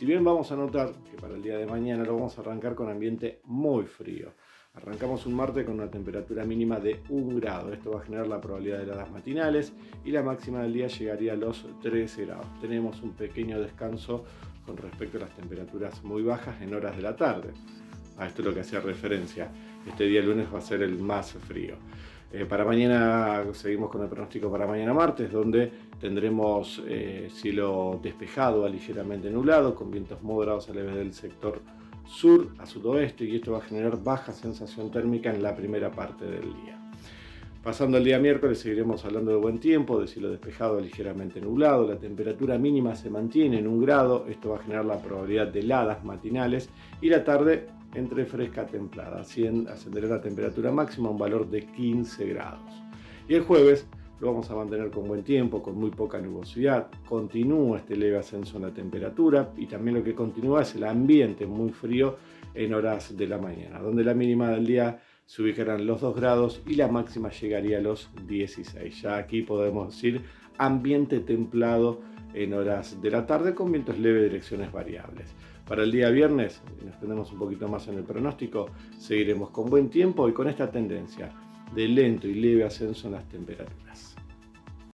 Si bien vamos a notar que para el día de mañana lo vamos a arrancar con ambiente muy frío. Arrancamos un martes con una temperatura mínima de 1 grado. Esto va a generar la probabilidad de heladas matinales y la máxima del día llegaría a los 13 grados. Tenemos un pequeño descanso con respecto a las temperaturas muy bajas en horas de la tarde. A esto es lo que hacía referencia. Este día lunes va a ser el más frío. Para mañana seguimos con el pronóstico para mañana martes, donde tendremos cielo despejado a ligeramente nublado, con vientos moderados a leves del sector sur a sudoeste, y esto va a generar baja sensación térmica en la primera parte del día. Pasando el día miércoles seguiremos hablando de buen tiempo, de cielo despejado a ligeramente nublado, la temperatura mínima se mantiene en 1 grado, esto va a generar la probabilidad de heladas matinales, y la tarde entre fresca a templada, así ascenderá la temperatura máxima a un valor de 15 grados. Y el jueves lo vamos a mantener con buen tiempo, con muy poca nubosidad, continúa este leve ascenso en la temperatura y también lo que continúa es el ambiente muy frío en horas de la mañana, donde la mínima del día se ubicarán los 2 grados y la máxima llegaría a los 16. Ya aquí podemos decir ambiente templado en horas de la tarde con vientos leves de direcciones variables. Para el día viernes, nos tenemos un poquito más en el pronóstico, seguiremos con buen tiempo y con esta tendencia de lento y leve ascenso en las temperaturas.